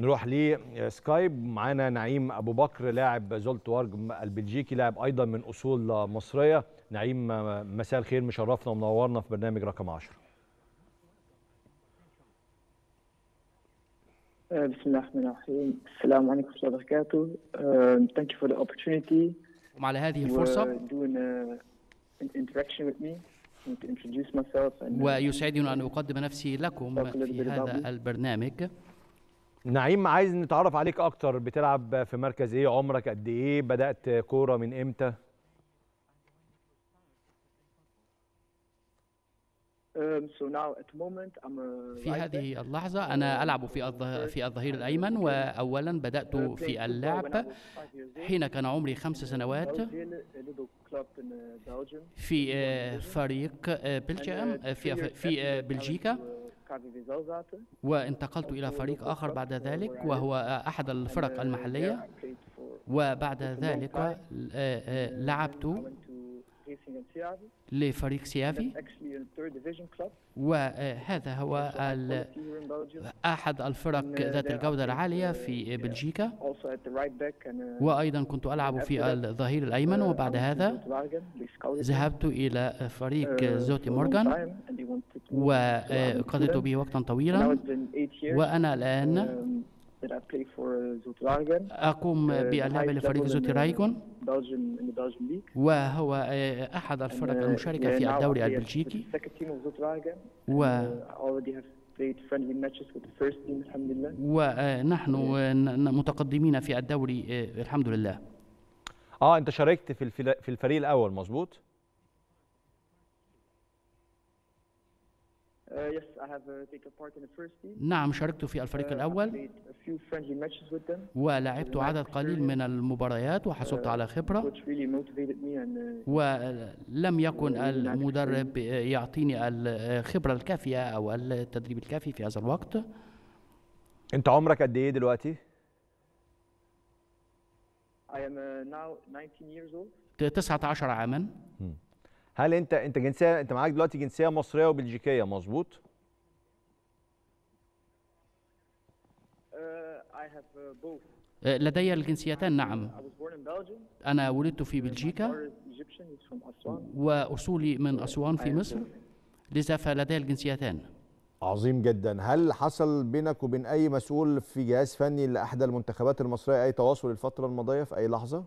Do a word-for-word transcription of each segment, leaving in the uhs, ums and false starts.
نروح لسكايب. معانا نعيم ابو بكر لاعب زولتوارج البلجيكي، لاعب ايضا من اصول مصريه. نعيم مساء الخير، مشرفنا ومنورنا في برنامج رقم عشرة. بسم الله الرحمن الرحيم. السلام عليكم ورحمة الله وبركاته. Thank you for the opportunity. وعلى هذه الفرصة doing an interaction with me to introduce myself. ويسعدني أن أقدم نفسي لكم في هذا البرنامج. نعيم، عايز نتعرف عليك أكتر. بتلعب في مركز إيه؟ عمرك قد إيه؟ بدأت كورة من إمتى؟ في هذه اللحظة أنا ألعب في في الظهير الأيمن، وأولا بدأت في اللعب حين كان عمري خمس سنوات في فريق بلجيم في في بلجيكا، وانتقلت إلى فريق آخر بعد ذلك وهو أحد الفرق المحلية، وبعد ذلك لعبت لفريق سيافي، وهذا هو أحد الفرق ذات الجودة العالية في بلجيكا. وأيضا كنت ألعب في الظهير الأيمن، وبعد هذا ذهبت إلى فريق زوتي مورغان وقضيت به وقتا طويلا، وأنا الآن أقوم باللعب لفريق زوتي رايغون، وهو أحد الفرق المشاركة في الدوري البلجيكي، ونحن متقدمين في الدوري الحمد لله. اه انت شاركت في في الفريق الأول مظبوط؟ نعم، شاركت في الفريق الأول ولعبت عدد قليل من المباريات وحصلت على خبرة، ولم يكن المدرب يعطيني الخبرة الكافية أو التدريب الكافي في هذا الوقت. أنت عمرك قد إيه دلوقتي؟ تسعة عشر عاما. هل انت انت جنسيه انت معاك دلوقتي جنسيه مصريه وبلجيكيه مظبوط؟ لدي الجنسيتان نعم. أنا ولدت في بلجيكا وأصولي من أسوان في مصر، لذا فلدي الجنسيتان. عظيم جدا. هل حصل بينك وبين أي مسؤول في جهاز فني لأحدى المنتخبات المصرية أي تواصل الفترة الماضية في أي لحظة؟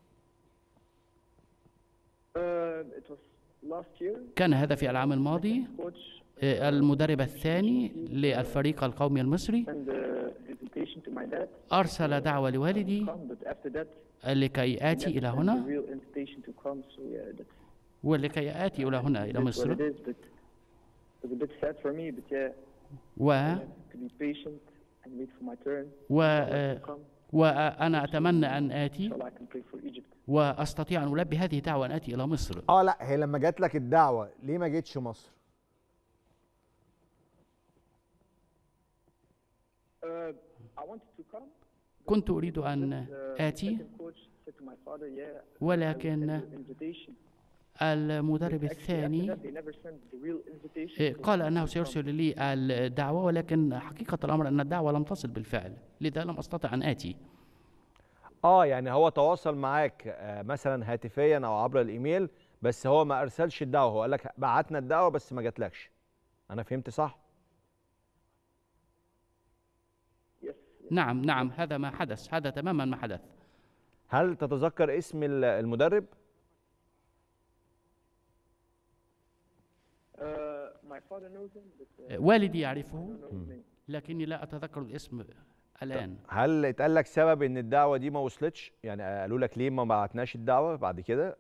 كان هذا في العام الماضي. المدرب الثاني للفريق القومي المصري أرسل دعوة لوالدي لكي آتي إلى هنا ولكي آتي إلى هنا إلى مصر، و و وأنا أتمنى أن آتي وأستطيع أن ألبي هذه الدعوة أن آتي إلى مصر. آه لا، هي لما جات لك الدعوة ليه ما جيتش مصر؟ كنت أريد أن آتي، ولكن المدرب الثاني قال أنه سيرسل لي الدعوة، ولكن حقيقة الأمر أن الدعوة لم تصل بالفعل، لذا لم أستطع أن آتي. آه يعني هو تواصل معاك مثلا هاتفيا أو عبر الإيميل، بس هو ما أرسلش الدعوة، هو قال لك بعتنا الدعوة بس ما جاتلكش. أنا فهمت صح؟ نعم نعم، هذا ما حدث، هذا تماما ما حدث. هل تتذكر اسم المدرب؟ والدي يعرفه لكني لا أتذكر الاسم الآن. هل اتقال لك سبب ان الدعوة دي ما وصلتش؟ يعني قالوا لك ليه ما بعتناش الدعوة بعد كده؟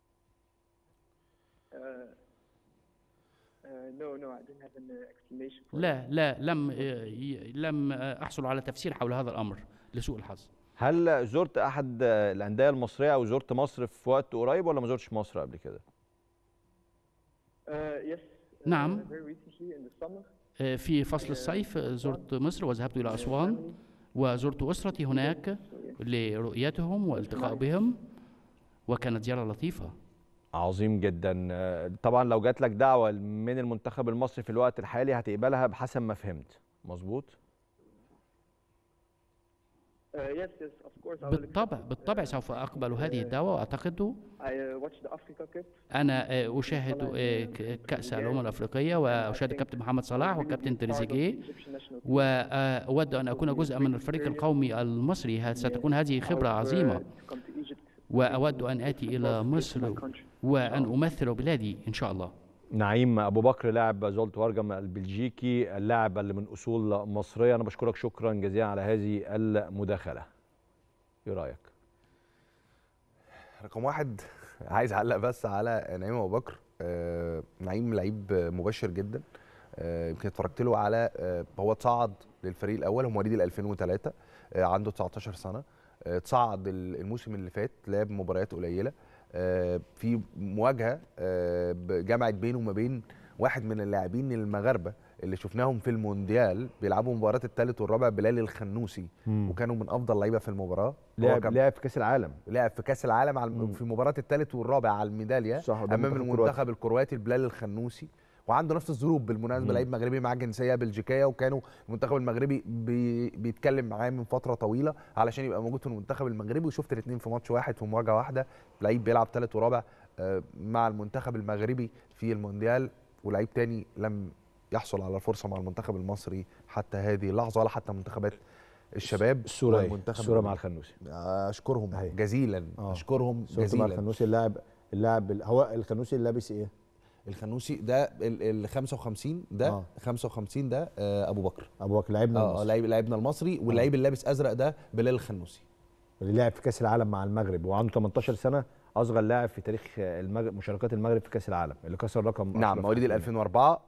لا لا لم لم أحصل على تفسير حول هذا الأمر لسوء الحظ. هل زرت أحد الأندية المصرية أو زرت مصر في وقت قريب ولا ما زرتش مصر قبل كده؟ نعم، في فصل الصيف زرت مصر وذهبت إلى أسوان وزرت أسرتي هناك لرؤيتهم والالتقاء بهم، وكانت زيارة لطيفة. عظيم جدا. طبعا لو جات لك دعوة من المنتخب المصري في الوقت الحالي هتقبلها بحسب ما فهمت، مظبوط؟ بالطبع بالطبع سوف أقبل هذه الدعوة، وأعتقد أنا أشاهد كأس الأمم الأفريقية وأشاهد الكابتن محمد صلاح والكابتن تريزيجيه، وأود أن أكون جزءا من الفريق القومي المصري. ستكون هذه خبرة عظيمة، وأود أن آتي إلى مصر وأن أمثل بلادي إن شاء الله. نعيم أبو بكر لاعب زولت وارجم البلجيكي، اللاعب اللي من أصول مصرية. أنا بشكرك شكرا جزيلا على هذه المداخلة. إيه رأيك؟ رقم واحد عايز أعلق بس على نعيم أبو بكر. آه نعيم لعيب مبشر جدا. آه يمكن اتفرجت له على آه هو تصعد للفريق الأول، هو مواليد ألفين وثلاثة، آه عنده تسعتاشر سنة. آه تصعد الموسم اللي فات، لعب مباريات قليلة. آه في مواجهة آه جمعت بينه وما بين واحد من اللاعبين المغاربة اللي شفناهم في المونديال بيلعبوا مباراة الثالث والرابع، بلال الخنوسي، مم. وكانوا من افضل لعيبه في المباراه. لعب لعب في كاس العالم لعب في كاس العالم على في مباراه الثالث والرابع على الميداليه امام المنتخب الكرواتي بلال الخنوسي، وعنده نفس الظروف بالمناسبه، لعيب مغربي معاه جنسيه بلجيكيه، وكانوا المنتخب المغربي بي بيتكلم معاه من فتره طويله علشان يبقى موجود في المنتخب المغربي، وشفت الاثنين في ماتش واحد في مواجهه واحده. لعيب بيلعب ثالث ورابع مع المنتخب المغربي في المونديال، ولعيب تاني لم يحصل على الفرصه مع المنتخب المصري حتى هذه اللحظه ولا حتى منتخبات الشباب. الصوره الصوره مع الخنوسي، اشكرهم أهي. جزيلا آه. اشكرهم جزيلا. مع الخنوسي اللاعب اللاعب هو الخنوسي اللي لابس ايه؟ الخنوسي ده ال خمسة وخمسين ده آه. خمسة وخمسين ده آه ابو بكر ابو بكر لاعبنا اه لاعب لاعبنا المصري، واللاعب اللي لابس ازرق ده بلال الخنوسي اللي لعب في كاس العالم مع المغرب وعنده تمنتاشر سنه، اصغر لاعب في تاريخ المغرب مشاركات المغرب في كاس العالم، اللي كسر رقم. نعم، مواليد ألفين وأربعة،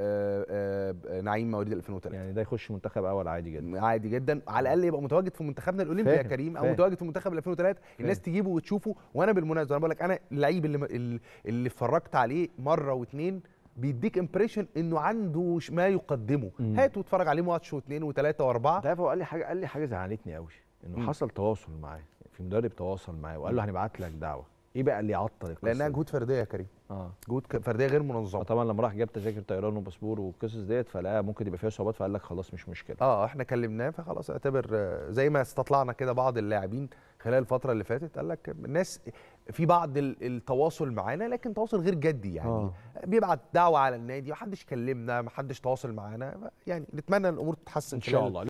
ونعيم مواليد ألفين وثلاثة. يعني ده يخش منتخب اول عادي جدا عادي جدا، على الاقل يبقى متواجد في منتخبنا الاولمبي يا كريم، او فاهم. متواجد في منتخب ألفين وثلاثة، الناس تجيبه وتشوفه. وانا بالمناسبه انا بقول لك، انا اللعيب اللي اللي اتفرجت عليه مره واثنين بيديك امبريشن انه عنده ما يقدمه. هات واتفرج عليه ماتش واثنين وثلاثه واربعه. ده هو قال لي حاجه قال لي حاجه زعلتني قوي، انه مم. حصل تواصل معاه، في مدرب تواصل معاه وقال له هنبعت لك دعوه. ايه بقى اللي يعطل القصه؟ لانها جهود فرديه يا كريم. اه جهود فرديه غير منظمه. طبعا لما راح جاب تذاكر طيران وباسبور والقصص ديت، فلقى ممكن يبقى فيها صعوبات، فقال لك خلاص مش مشكله. اه احنا كلمناه، فخلاص اعتبر زي ما استطلعنا كده بعض اللاعبين خلال الفتره اللي فاتت، قال لك الناس في بعض التواصل معانا، لكن تواصل غير جدي يعني. آه. بيبعت دعوه على النادي، محدش كلمنا، محدش تواصل معانا، يعني نتمنى ان الامور تتحسن ان شاء الله.